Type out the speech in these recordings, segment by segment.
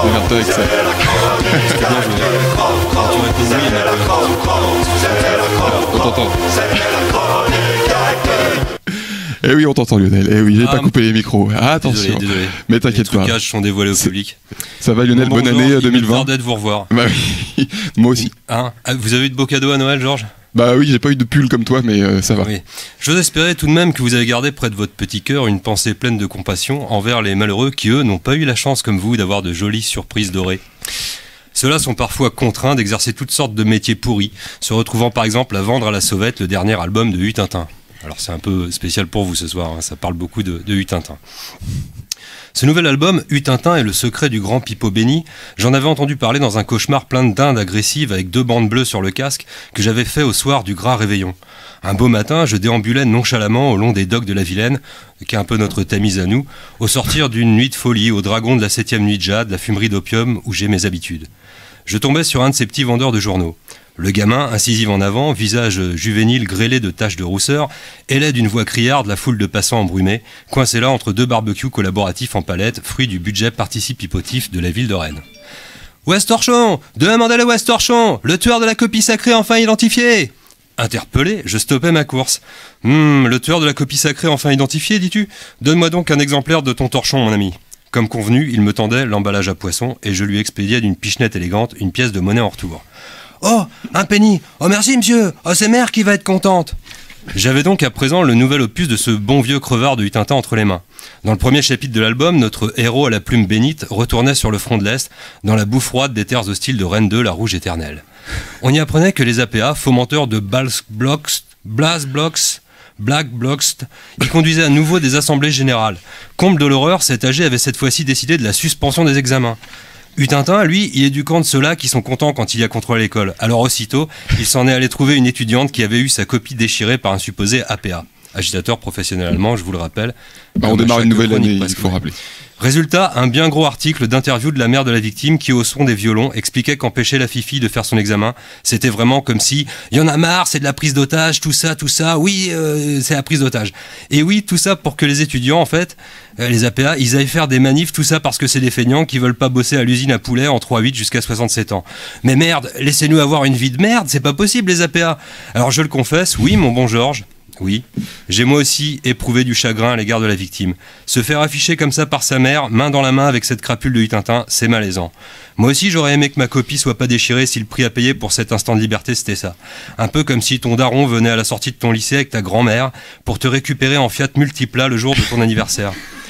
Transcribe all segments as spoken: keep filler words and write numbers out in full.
Démerde-toi avec ça. C'était bien joué. Tu réponds oui, mais On t'entend. Eh oui, on t'entend Lionel. Eh oui, j'ai Ah, pas coupé les micros. Ah, attention. Désolé, désolé. Mais t'inquiète pas. Les trucages sont dévoilés au public. Ça va Lionel, Bon, bonne Georges, année il deux mille me vingt. tardait de vous revoir. Bah oui, moi aussi. Hein ah, vous avez eu de beaux cadeaux à Noël, Georges? Bah oui, j'ai pas eu de pull comme toi, mais euh, ça va. Oui. J'ose espérer tout de même que vous avez gardé près de votre petit cœur une pensée pleine de compassion envers les malheureux qui, eux, n'ont pas eu la chance, comme vous, d'avoir de jolies surprises dorées. Ceux-là sont parfois contraints d'exercer toutes sortes de métiers pourris, se retrouvant par exemple à vendre à la sauvette le dernier album de Hutintin. Alors c'est un peu spécial pour vous ce soir, hein, ça parle beaucoup de, de Hutintin. Ce nouvel album, Hutintin et le secret du grand pipeau béni, j'en avais entendu parler dans un cauchemar plein de dindes agressives avec deux bandes bleues sur le casque que j'avais fait au soir du gras réveillon. Un beau matin, je déambulais nonchalamment au long des docks de la Vilaine, qui est un peu notre Tamise à nous, au sortir d'une nuit de folie au dragon de la septième nuit de Jade, la fumerie d'opium où j'ai mes habitudes. Je tombais sur un de ces petits vendeurs de journaux. Le gamin, incisive en avant, visage juvénile grêlé de taches de rousseur, hélait d'une voix criarde la foule de passants embrumés, coincés là entre deux barbecues collaboratifs en palette, fruit du budget participatif de la ville de Rennes. « West Torchon, demandez le West Torchon, le tueur de la copie sacrée enfin identifié !» Interpellé, je stoppais ma course. Hum, le tueur de la copie sacrée enfin identifié, dis-tu? Donne-moi donc un exemplaire de ton torchon, mon ami. Comme convenu, il me tendait l'emballage à poisson et je lui expédiais d'une pichenette élégante une pièce de monnaie en retour. Oh, un penny! Oh merci monsieur! Oh c'est mère qui va être contente! J'avais donc à présent le nouvel opus de ce bon vieux crevard de Hutintin entre les mains. Dans le premier chapitre de l'album, notre héros à la plume bénite retournait sur le front de l'Est, dans la boue froide des terres hostiles de Rennes deux, la rouge éternelle. On y apprenait que les A P A, fomenteurs de Blast Blocks, Black Blocks, y conduisaient à nouveau des assemblées générales. Comble de l'horreur, cet âgé avait cette fois-ci décidé de la suspension des examens. Hutintin, lui, il est du camp de ceux-là qui sont contents quand il y a contrôle à l'école. Alors aussitôt, il s'en est allé trouver une étudiante qui avait eu sa copie déchirée par un supposé A P A. Agitateur professionnel allemand, je vous le rappelle. Bah, on démarre une nouvelle année, il faut rappeler. Résultat, un bien gros article d'interview de la mère de la victime qui, au son des violons, expliquait qu'empêcher la fifi de faire son examen, c'était vraiment comme si « il y en a marre, c'est de la prise d'otage, tout ça, tout ça, oui, euh, c'est la prise d'otage ». Et oui, tout ça pour que les étudiants, en fait, euh, les A P A, ils aillent faire des manifs, tout ça parce que c'est des feignants qui veulent pas bosser à l'usine à poulet en trois huit jusqu'à soixante-sept ans. Mais merde, laissez-nous avoir une vie de merde, c'est pas possible les A P A. Alors je le confesse, oui mon bon Georges, oui, j'ai moi aussi éprouvé du chagrin à l'égard de la victime. Se faire afficher comme ça par sa mère, main dans la main avec cette crapule de Hutintin, c'est malaisant. Moi aussi j'aurais aimé que ma copie soit pas déchirée si le prix à payer pour cet instant de liberté c'était ça. Un peu comme si ton daron venait à la sortie de ton lycée avec ta grand-mère pour te récupérer en Fiat Multipla le jour de ton anniversaire.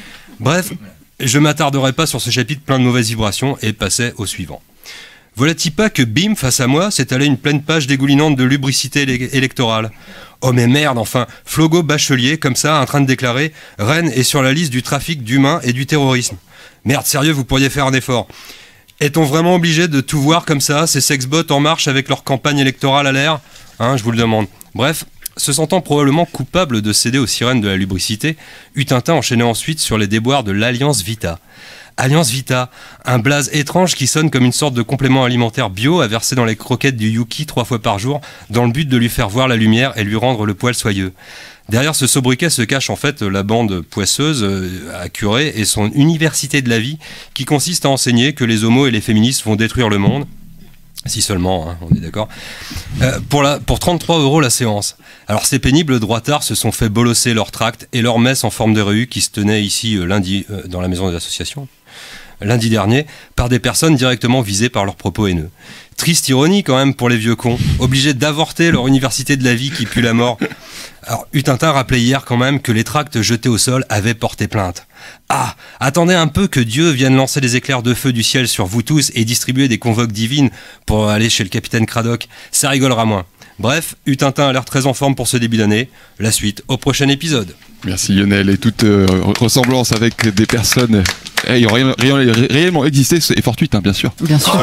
Bref, je m'attarderai pas sur ce chapitre plein de mauvaises vibrations et passais au suivant. Voilà-t-il pas que bim, face à moi, s'étalait une pleine page dégoulinante de lubricité élec- électorale. Oh mais merde, enfin, Flogo Bachelier, comme ça, en train de déclarer « Rennes est sur la liste du trafic d'humains et du terrorisme ». Merde, sérieux, vous pourriez faire un effort. Est-on vraiment obligé de tout voir comme ça, ces sexbots en marche avec leur campagne électorale à l'air? Hein, je vous le demande. Bref, se sentant probablement coupable de céder aux sirènes de la lubricité, Hutintin enchaînait ensuite sur les déboires de l'Alliance Vita. Alliance Vita, un blaze étrange qui sonne comme une sorte de complément alimentaire bio à verser dans les croquettes du Yuki trois fois par jour dans le but de lui faire voir la lumière et lui rendre le poil soyeux. Derrière ce sobriquet se cache en fait la bande poisseuse euh, à Curé et son université de la vie qui consiste à enseigner que les homos et les féministes vont détruire le monde. Si seulement, hein, on est d'accord. Euh, pour, la, pour trente-trois euros la séance. Alors ces pénibles droitards se sont fait bolosser leur tract et leur messe en forme de réu qui se tenait ici euh, lundi euh, dans la maison des associations, lundi dernier, par des personnes directement visées par leurs propos haineux. Triste ironie quand même pour les vieux cons, obligés d'avorter leur université de la vie qui pue la mort. Alors Hutintin rappelait hier quand même que les tracts jetés au sol avaient porté plainte. Ah, attendez un peu que Dieu vienne lancer des éclairs de feu du ciel sur vous tous et distribuer des convoques divines pour aller chez le capitaine Cradock, ça rigolera moins. Bref, Hutintin a l'air très en forme pour ce début d'année. La suite au prochain épisode. Merci Lionel, et toute euh, ressemblance avec des personnes eh, ayant ré ré ré réellement existé est fortuite, hein, bien sûr. Bien sûr.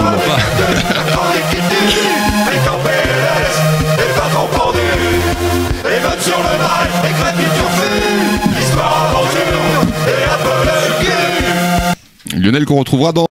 Lionel qu'on retrouvera dans